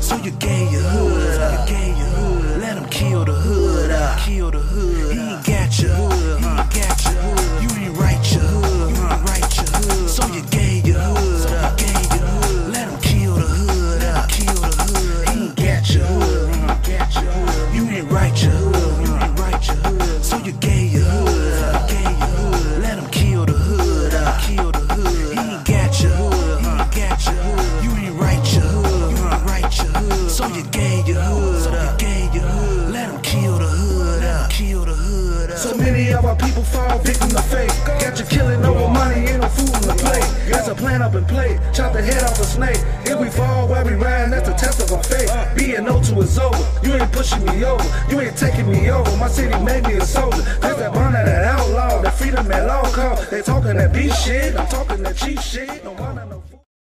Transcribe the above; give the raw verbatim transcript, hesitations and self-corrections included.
So you gave your hood up. Let him kill the hood up. Kill the hood. He ain't got your hood. He ain't got your hood. You ain't right your hood. You ain't right your hood. So you gave your hood up. Gave your hood. Let him kill the hood up. Kill the hood. He ain't got your hood. He ain't got your hood. You ain't right your hood. You ain't right your hood. So you gave your hood up. Gave your hood. Let him kill the hood up. Kill the hood. He ain't got your hood. He ain't got your hood. You ain't right your hood. You ain't right your hood. So you gave your hood up. Gave your hood. Let him kill the hood up. Kill the hood up. So many of our people fall victim to fate. Got you killing over money, ain't no food on the plate. That's a plan up and play. Chop the head off a snake. If we fall while we ride, that's a test of our faith. Being no to is over. You ain't pushing me over. You ain't taking me over. My city made me a soldier. That's that bond that outlaw. That freedom at all cost. They talking that beat shit. I'm talking that cheap shit. No